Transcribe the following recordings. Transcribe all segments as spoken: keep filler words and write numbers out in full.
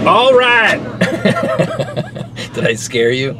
All right. Did I scare you?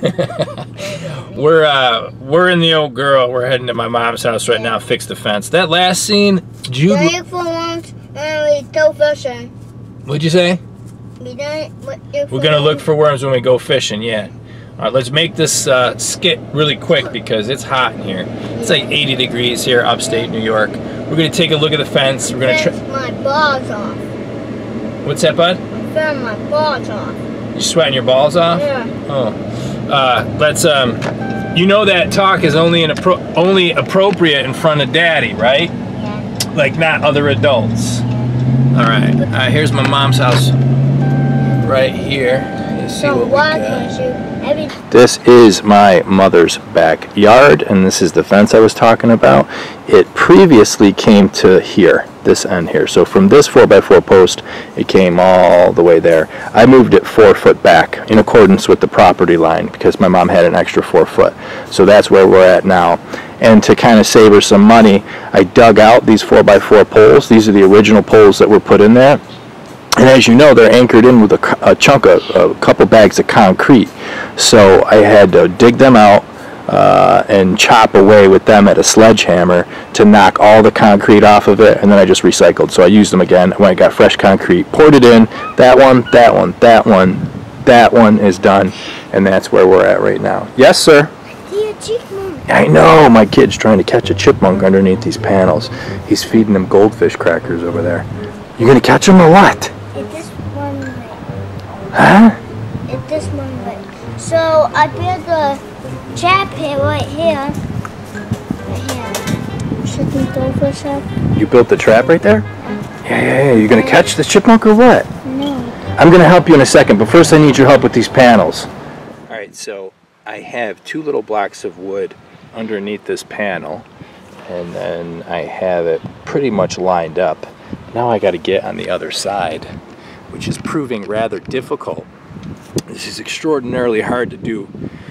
we're uh, we're in the old girl. We're heading to my mom's house right now. Fix the fence. That last scene, Jude. We look for worms and we go fishing. What'd you say? We don't look for We're gonna look worms. for worms when we go fishing. Yeah. All right. Let's make this uh, skit really quick because it's hot in here. It's like eighty degrees here, upstate New York. We're gonna take a look at the fence. We're gonna Fence try. my balls off. What's that, bud? Fence my balls off. You sweating your balls off? Yeah. Oh. Uh, let's um. You know that talk is only in appro only appropriate in front of Daddy, right? Yeah. Like not other adults. All right. Uh, here's my mom's house. Right here. Let's see So what we why got. can't you? Every This is my mother's backyard, and this is the fence I was talking about. It previously came to here, this end here. So from this four by four post, it came all the way there. I moved it four foot back in accordance with the property line because my mom had an extra four foot. So that's where we're at now. And to kind of save her some money, I dug out these four by four poles. These are the original poles that were put in there. And as you know, they're anchored in with a, a chunk of a couple bags of concrete. So I had to dig them out uh, and chop away with them at a sledgehammer to knock all the concrete off of it, and then I just recycled. So I used them again when I got fresh concrete, poured it in. That one, that one, that one, that one is done, and that's where we're at right now. Yes, sir? see a chipmunk. I know, my kid's trying to catch a chipmunk underneath these panels. He's feeding them goldfish crackers over there. You gonna catch them or what? It this one way. Huh? It this one way. So I built the trap here, right here. Right here. Shouldn't go for some? You built the trap right there? Yeah, yeah, yeah. You gonna catch the chipmunk or what? No. I'm gonna help you in a second, but first I need your help with these panels. All right. So I have two little blocks of wood underneath this panel, and then I have it pretty much lined up. Now I got to get on the other side, which is proving rather difficult. This is extraordinarily hard to do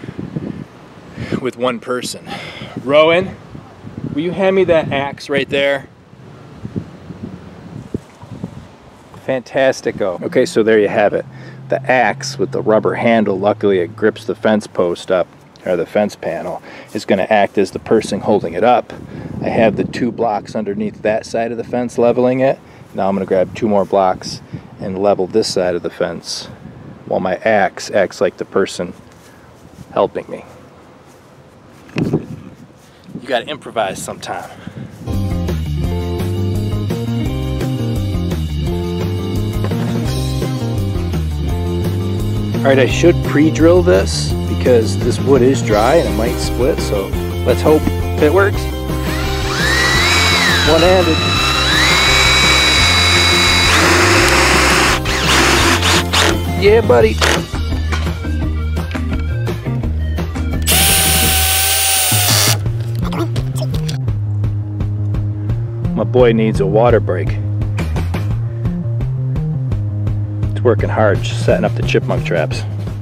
with one person. Rowan, will you hand me that axe right there? Fantastico. Okay, so there you have it. The axe with the rubber handle, luckily it grips the fence post up, or the fence panel, is going to act as the person holding it up. I have the two blocks underneath that side of the fence leveling it. Now I'm going to grab two more blocks and level this side of the fence while my axe acts like the person helping me. You got to improvise sometime. Alright, I should pre-drill this because this wood is dry and it might split, so let's hope it works. One-handed. Yeah, buddy. My boy needs a water break. It's working hard, just setting up the chipmunk traps.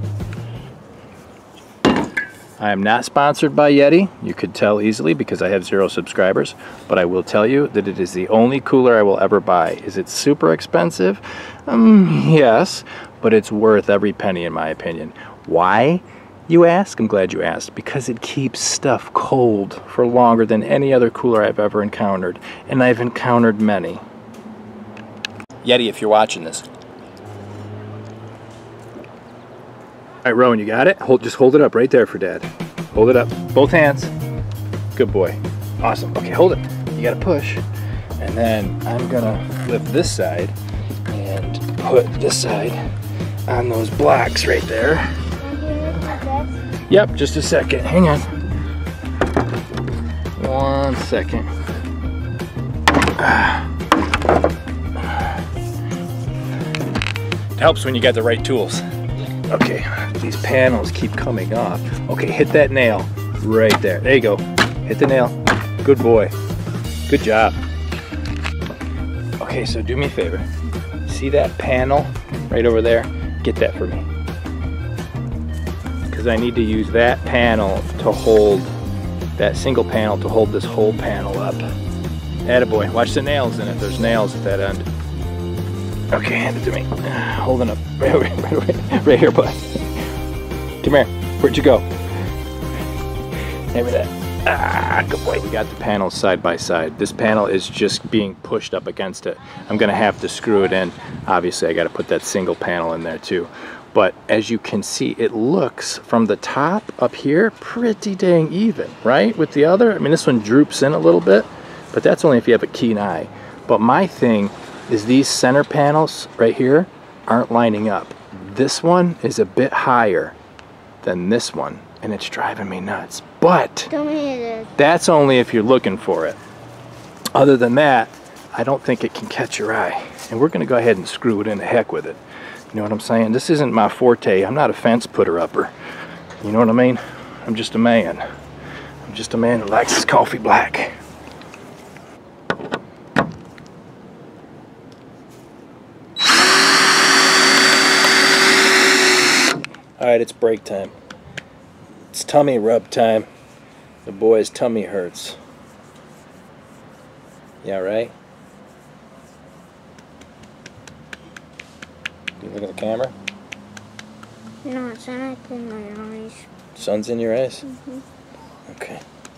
I am not sponsored by Yeti. You could tell easily because I have zero subscribers, but I will tell you that it is the only cooler I will ever buy. Is it super expensive? Um, yes, but it's worth every penny in my opinion. Why, you ask? I'm glad you asked. Because it keeps stuff cold for longer than any other cooler I've ever encountered, and I've encountered many. Yeti, if you're watching this. All right, Rowan, you got it? Hold, just hold it up right there for Dad. Hold it up, both hands. Good boy. Awesome. Okay, hold it. You gotta push. And then I'm gonna lift this side and put this side on those blocks right there. Yep, just a second. Hang on. One second. It helps when you got the right tools. Okay, these panels keep coming off. Okay, hit that nail right there. There you go. Hit the nail. Good boy. Good job. Okay, so do me a favor. See that panel right over there? Get that for me. Because I need to use that panel to hold, that single panel to hold this whole panel up. Attaboy. Watch the nails in it. There's nails at that end. Okay, hand it to me. Holding up. Right, right, right, right here, bud. Come here. Where'd you go? Hand me that. Ah, good boy. We got the panels side by side. This panel is just being pushed up against it. I'm gonna have to screw it in. Obviously, I gotta put that single panel in there too. But as you can see, it looks from the top up here pretty dang even, right? With the other, I mean, this one droops in a little bit, but that's only if you have a keen eye. But my thing is these center panels right here aren't lining up. This one is a bit higher than this one, and it's driving me nuts. But that's only if you're looking for it. Other than that, I don't think it can catch your eye. And we're gonna go ahead and screw it in the heck with it. You know what I'm saying? This isn't my forte. I'm not a fence putter-upper. You know what I mean? I'm just a man. I'm just a man who likes his coffee black. All right, it's break time. It's tummy rub time. The boy's tummy hurts. Yeah, right? You look at the camera? No, it's not in my eyes. Sun's in your eyes? Mm-hmm. Okay.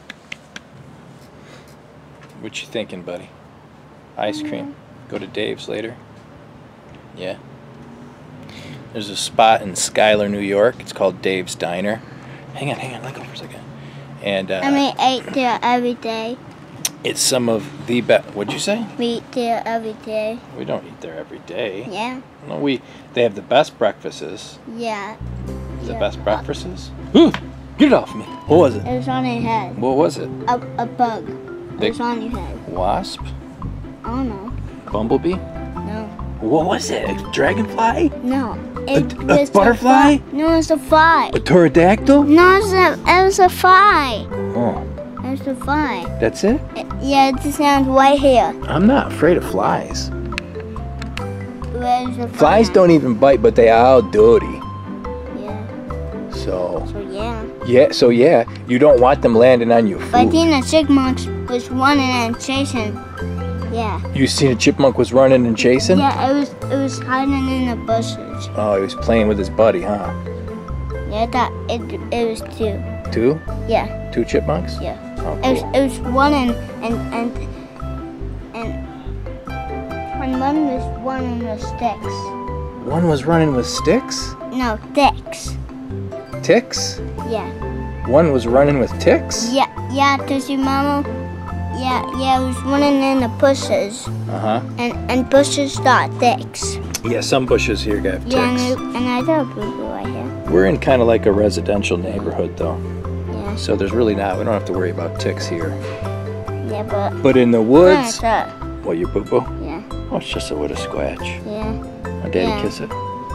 What you thinking, buddy? Ice cream? Mm-hmm. Go to Dave's later? Yeah. There's a spot in Schuyler, New York. It's called Dave's Diner. Hang on, hang on, let go for a second. And uh, I mean, eat there every day. It's some of the best. What'd you say? We eat there every day. We don't eat there every day. Yeah. No, we. They have the best breakfasts. Yeah. The yeah. best breakfasts. Ooh, get it off me. What was it? It was on your head. What was it? A, a bug. Big it was on your head. Wasp? I don't know. Bumblebee? No. What was it? A dragonfly? No. A, It a was butterfly? A fly. No, it's a fly. A pterodactyl? No, it's a, it was a fly. Oh, It was a fly. that's it? It, yeah, it just sounds right here. I'm not afraid of flies. Where's the fly? Flies don't even bite, but they are all dirty. Yeah. So, So yeah. yeah, so yeah, you don't want them landing on your But food. then the chipmunks was running and chasing. Yeah. You seen a chipmunk was running and chasing? Yeah, it was it was hiding in the bushes. Oh, he was playing with his buddy, huh? Yeah, that it it was two. Two? Yeah, Two chipmunks? yeah. Oh, It was cool. it was running and and and and one was running with sticks. One was running with sticks? No, ticks. Ticks? Yeah. One was running with ticks? Yeah, yeah, cause your mama. Yeah, yeah, it was running in the bushes, Uh-huh. and and bushes got ticks. Yeah, some bushes here got ticks. Yeah, and, it, and I got boo boo right here. We're in kind of like a residential neighborhood, though. Yeah. So there's really not, we don't have to worry about ticks here. Yeah, but. But in the What's woods, that? what, your boo-boo? Yeah. Oh, it's just a little scratch. Yeah. My daddy Yeah. kiss it?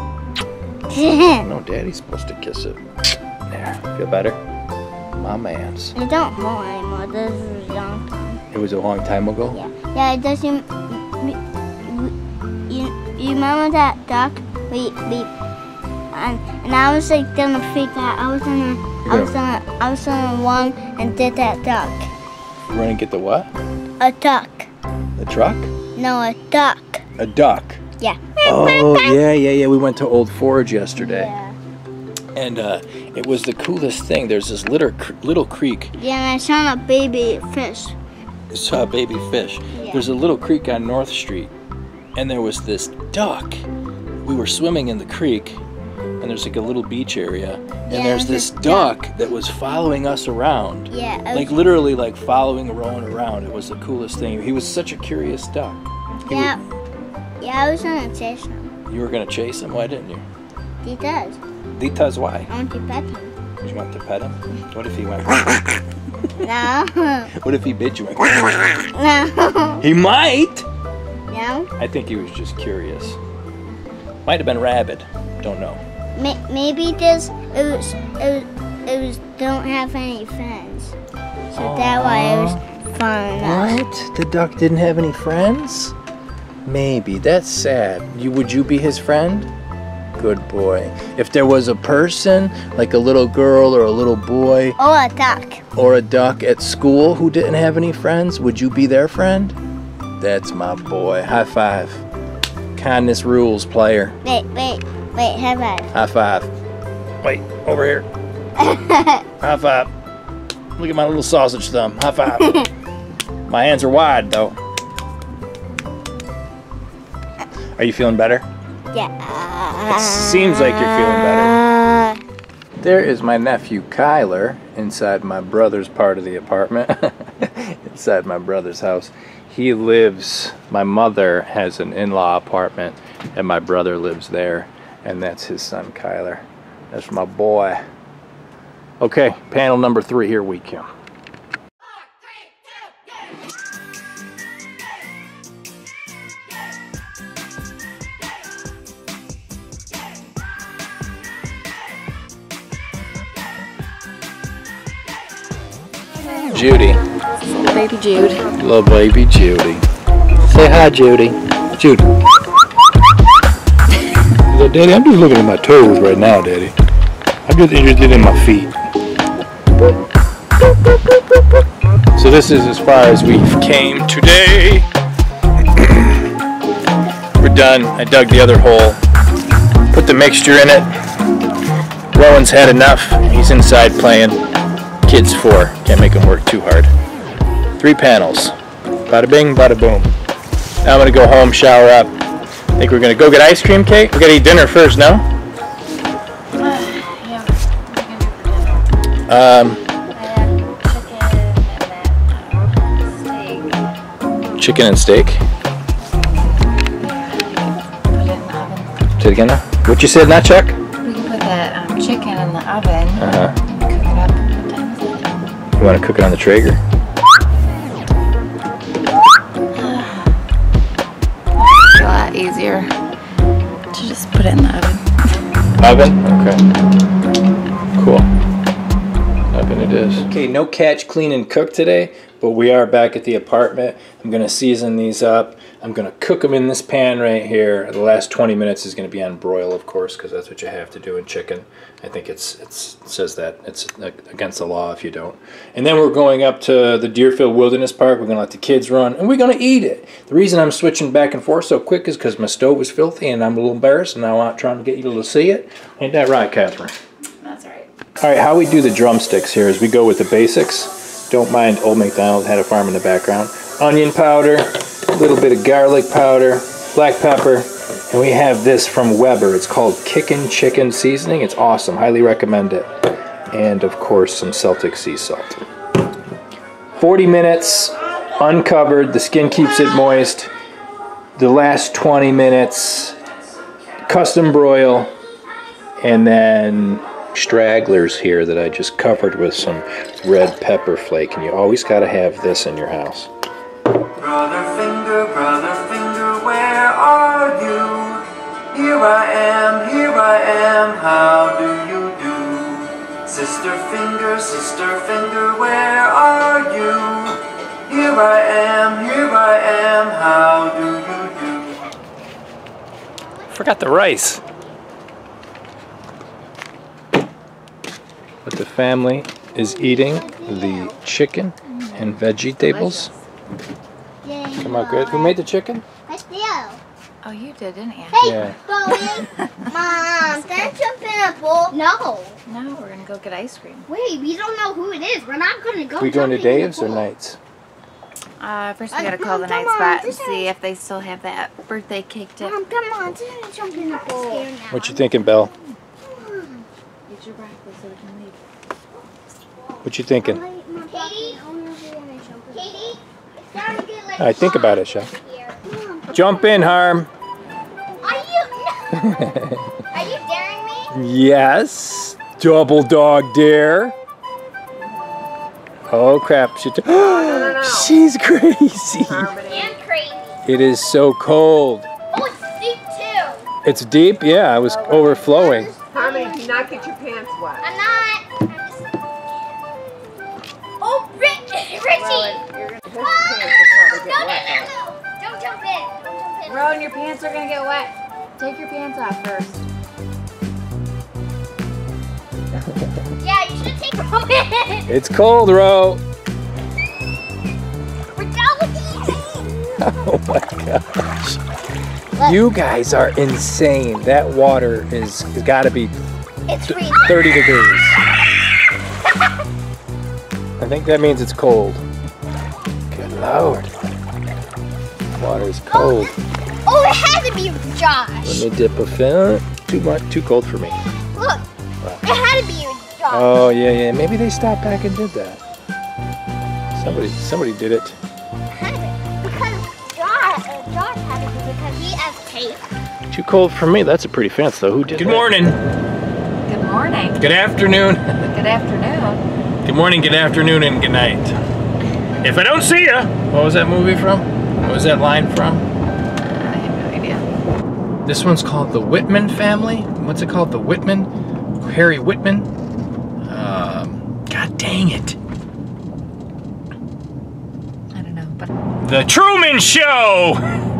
No, daddy's supposed to kiss it. There, feel better? My man's. It don't hurt anymore. This was a long time. It was a long time ago? Yeah. Yeah, it doesn't. We, we, you, you remember that duck? We, we, and, and I was like gonna freak out. I was gonna, I was gonna, I was gonna run and get that duck. Run and get the what? A duck. The truck? No, a duck. A duck. Yeah. Oh, yeah, yeah, yeah. We went to Old Forge yesterday. Yeah. And uh, it was the coolest thing. There's this little, cr little creek. Yeah, and I saw a baby fish. I saw a baby fish. Yeah. There's a little creek on North Street. And there was this duck. We were swimming in the creek. And there's like a little beach area. And Yeah, there's there's this a duck, duck. that was following us around. Yeah. it Like was- literally like following, rolling around. It was the coolest thing. He was such a curious duck. He Yeah. Yeah, I was gonna chase him. was- you were going to chase him? Why didn't you? He does. Because why? I want to pet him. Did you want to pet him? What if he went? No. What if he bit you? Went, No. he might. No. I think he was just curious. Might have been rabid. Don't know. May- Maybe this it was it was it was don't have any friends, so that's why it was fun enough. What? The duck didn't have any friends? Maybe. That's sad. You would you be his friend? Good boy. If there was a person, like a little girl or a little boy Or a duck. or a duck at school who didn't have any friends, would you be their friend? That's my boy. High five. Kindness rules, player. Wait, wait, wait, high five. High five. Wait, over here. High five. Look at my little sausage thumb. High five. My hands are wide, though. Are you feeling better? Yeah. It seems like you're feeling better. There is my nephew Kyler inside my brother's part of the apartment. Inside my brother's house. He lives, my mother has an in-law apartment and my brother lives there, and that's his son Kyler. That's my boy. Okay, panel number three, here we come. Judy. Baby Jude. Little baby Judy. Say hi, Judy. Judy. Daddy, I'm just looking at my toes right now, Daddy. I'm just interested in my feet. So this is as far as we came today. We're done. I dug the other hole. Put the mixture in it. Rowan's had enough. He's inside playing. Kids four. Can't make him work too hard. Three panels. Bada bing, bada boom. Now I'm gonna go home, shower up. I think we're gonna go get ice cream, Kate. We gotta eat dinner first, no? Uh, yeah. What are you gonna do for dinner? Um, I had chicken chicken and that uh, steak. and steak. Put it in the oven. Say it again now. What you said, not Chuck? We can put that um, chicken in the oven. Uh-huh. Cook it up. What time is it? You wanna cook it on the Traeger? A lot easier to just put it in the oven. Oven? Okay. Cool. Oven it is. Okay, no catch, clean, and cook today, but we are back at the apartment. I'm gonna season these up. I'm gonna cook them in this pan right here. The last twenty minutes is gonna be on broil, of course, because that's what you have to do in chicken. I think it's, it's it says that it's against the law if you don't. And then we're going up to the Deerfield Wilderness Park. We're gonna let the kids run, and we're gonna eat it. The reason I'm switching back and forth so quick is because my stove was filthy, and I'm a little embarrassed, and I'm trying to get you to see it. Ain't that right, Catherine? That's all right. All right, how we do the drumsticks here is we go with the basics. Don't mind Old MacDonald had a farm in the background. Onion powder, a little bit of garlic powder, black pepper, and we have this from Weber. It's called Kickin' Chicken Seasoning. It's awesome. Highly recommend it. And, of course, some Celtic sea salt. forty minutes, uncovered. The skin keeps it moist. The last twenty minutes, custom broil, and then stragglers here that I just covered with some red pepper flake. And you always got to have this in your house. Brother Finger, Brother Finger, where are you? Here I am, here I am, how do you do? Sister Finger, Sister Finger, where are you? Here I am, here I am, how do you do? Forgot the rice. But the family is eating the chicken and vegetables. Come out good. Who made the chicken? I do. Oh, you did, didn't you? Hey, Yeah. Chloe. Mom, can I jump in a pool? No. No, we're gonna go get ice cream. Wait, we don't know who it is. We're not going to go. We going to jumping in the Dave's or pool. Knights? Uh, first we Uh, gotta call Mom, the come night on, spot and this see is- if they still have that birthday cake tip. Mom, come on. Just gonna jump in the pool. What you thinking, Belle? Get your breakfast so we can leave. What you thinking? Katie? Katie? It's time to get, like, All right, think about it, Chef. here. Jump in, Harm. Are you? Are you daring me? Yes. Double dog dare. Oh crap! She t She's crazy. I'm crazy. It is so cold. Oh, it's deep too. It's deep. Yeah, I was overflowing. Harmony, do not get your pants wet. I'm not. Oh, Rich, Richie! You're gonna, his Ah! pants will probably No, get no, wet. no, no! Don't jump in. Don't jump in. Rowan, your pants are gonna get wet. Take your pants off first. Yeah, you should take them in. It's cold, Ro. We're done with these. Oh my gosh. You guys are insane. That water is has got to be It's freezing. thirty degrees. I think that means it's cold. Good Lord. Water is cold. Oh, it had to be Josh. Let me dip a fin. Too much, too cold for me. Look, it had to be Josh. Oh yeah, yeah. Maybe they stopped back and did that. Somebody, somebody did it. Had to, because Josh, uh, Josh had to do it because he has tape. Too cold for me. That's a pretty fence, though. Who did Good that? morning. Good morning. Good afternoon. Good afternoon. Good morning, good afternoon, and good night. If I don't see ya. What was that movie from? What was that line from? I have no idea. This one's called The Whitman Family. What's it called? The Whitman? Harry Whitman? Um, God dang it. I don't know, but The Truman Show!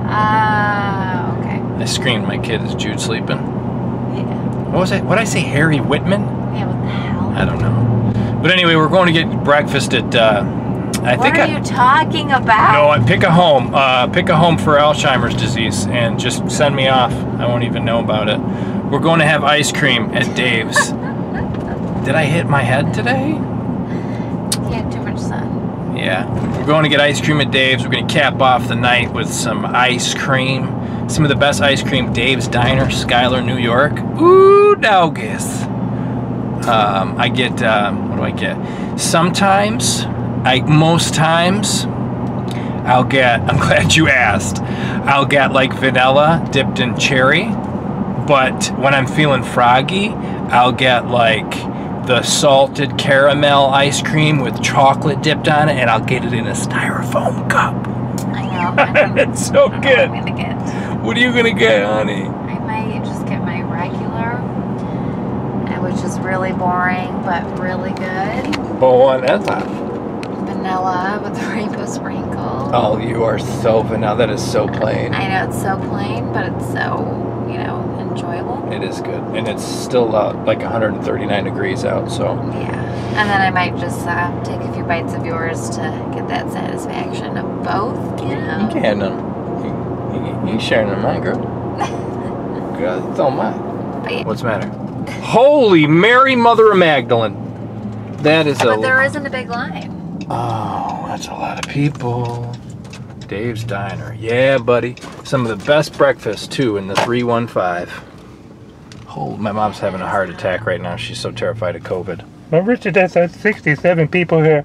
ah, uh, okay. I screamed. My kid is Jude sleeping. Yeah. What was it? What did I say? Harry Whitman? Yeah. What the hell? I don't know. But anyway, we're going to get breakfast at. Uh, I What think are I, you talking about? No, I pick a home. Uh, pick a home for Alzheimer's disease, and just send me off. I won't even know about it. We're going to have ice cream at Dave's. Did I hit my head today? You had too much sun. Yeah. We're going to get ice cream at Dave's. We're going to cap off the night with some ice cream. Some of the best ice cream. Dave's Diner, Schuyler, New York. Ooh, doggies. Um, I get, um, what do I get? Sometimes, I most times, I'll get, I'm glad you asked, I'll get like vanilla dipped in cherry, but when I'm feeling froggy, I'll get like the salted caramel ice cream with chocolate dipped on it, and I'll get it in a styrofoam cup. I know. I don't, It's so I don't know good. what I'm gonna get. What are you gonna get, honey? I might just get my regular, uh, which is really boring but really good. Oh, one, that's not. Vanilla with the rainbow sprinkle. Oh, you are so vanilla. That is so plain. I know it's so plain, but it's so, you know, enjoyable. It is good, and it's still uh, like one hundred thirty-nine degrees out. So Yeah. And then I might just uh, take a few bites of yours to get that satisfaction of both, you know? you can. Um, you, you, you sharing in mine, girl. Girl, it's all mine. But, yeah. What's the matter? Holy Mary, Mother of Magdalene! That is a. But there isn't a big line. Oh, that's a lot of people. Dave's Diner. Yeah, buddy. Some of the best breakfast, too, in the three one five. Oh, my mom's having a heart attack right now. She's so terrified of COVID. Well, Richard, that's uh, sixty-seven people here.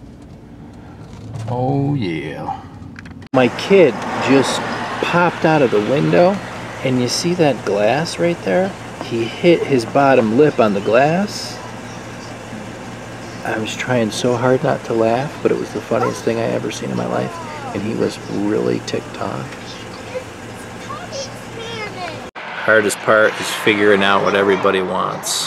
Oh, yeah. My kid just popped out of the window, and you see that glass right there? He hit his bottom lip on the glass. I was trying so hard not to laugh, but it was the funniest thing I ever seen in my life, and he was really ticked off. Hardest part is figuring out what everybody wants.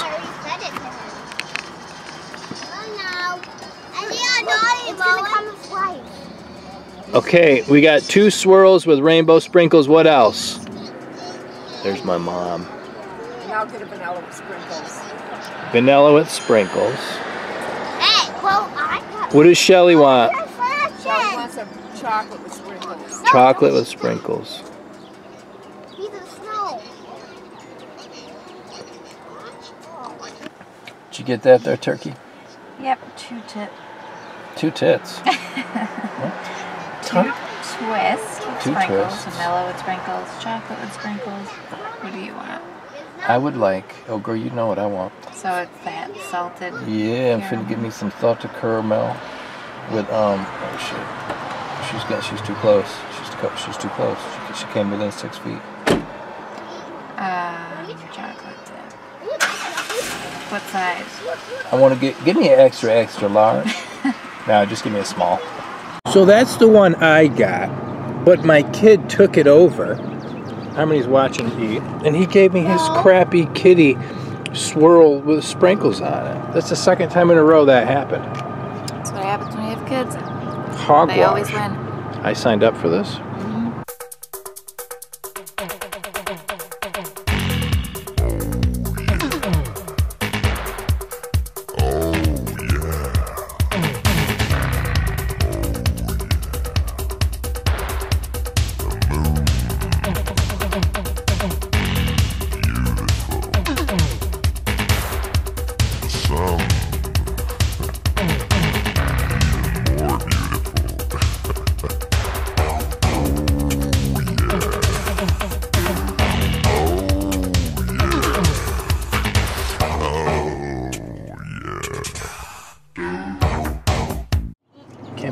Okay, we got two swirls with rainbow sprinkles. What else? There's my mom. And I'll get a vanilla with sprinkles. Vanilla with sprinkles. Hey, well, I got What does Shelly want? Shelly wants some chocolate with sprinkles. Chocolate with sprinkles. He's a snow. Did you get that there, Turkey? Yep, two tip. Two tits. Two twist with Two sprinkles, twists. vanilla with sprinkles, chocolate with sprinkles. What do you want? I would like, oh girl, you know what I want. So it's that salted. Yeah, I'm finna give me some salted caramel with, um, oh shit. She's got, she's too close. She's too, she's too close. She, she came within six feet. Um, chocolate dip. What size? I want to get, give me an extra, extra large. No, just give me a small. So that's the one I got, but my kid took it over. Harmony's watching eat, and he gave me his crappy kitty swirl with sprinkles on it. That's the second time in a row that happened. That's what happens when you have kids. Hogwash. They always win. I signed up for this.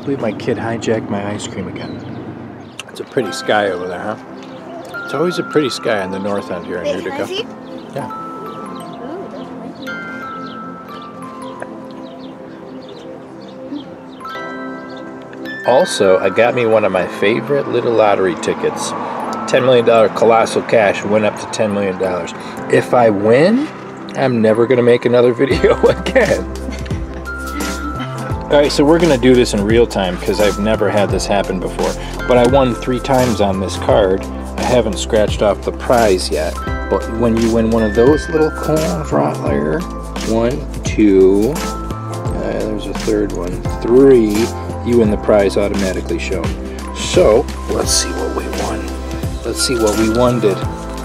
believe my kid hijacked my ice cream again. It's a pretty sky over there, huh? It's always a pretty sky on the north end here in Wait, can I Utica. see? Yeah. Also, I got me one of my favorite little lottery tickets. ten million dollar Colossal Cash went up to ten million dollars. If I win, I'm never going to make another video again. Alright, so we're going to do this in real time because I've never had this happen before. But I won three times on this card. I haven't scratched off the prize yet. But when you win one of those little coins right there, one, two, uh, there's a third one, three, you win the prize automatically shown. So, let's see what we won. Let's see what we won did.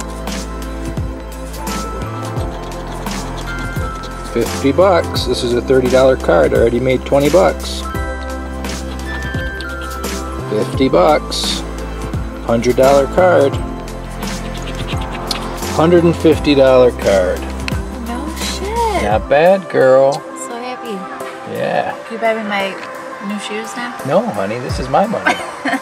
fifty bucks. This is a thirty dollar card. I already made twenty bucks. fifty bucks. one hundred dollar card. one hundred fifty dollar card. No shit. Not bad, girl. So happy. Yeah. Can you buy me my new shoes now? No, honey, this is my money.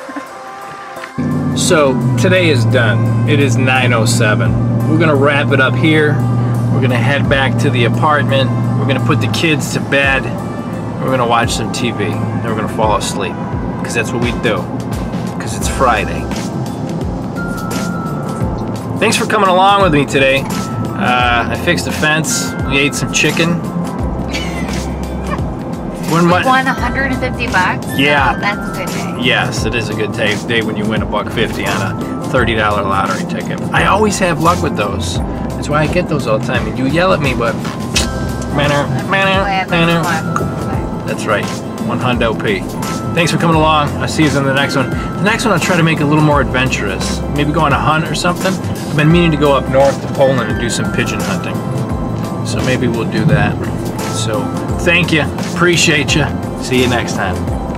So, today is done. It is nine oh seven. We're gonna wrap it up here. We're gonna head back to the apartment. We're gonna put the kids to bed. We're gonna watch some T V. Then we're gonna fall asleep. Because that's what we do. Because it's Friday. Thanks for coming along with me today. Uh, I fixed the fence. We ate some chicken. When We my, won one hundred fifty bucks? Yeah. So that's a good day. Yes, it is a good day, day when you win a buck fifty on a thirty dollar lottery ticket. I always have luck with those. That's why I get those all the time. And you yell at me, but manner, manner, manner. That's right, one hundo P. Thanks for coming along. I'll see you in the next one. The next one I'll try to make it a little more adventurous. Maybe go on a hunt or something. I've been meaning to go up north to Poland and do some pigeon hunting. So maybe we'll do that. So thank you, appreciate you. See you next time.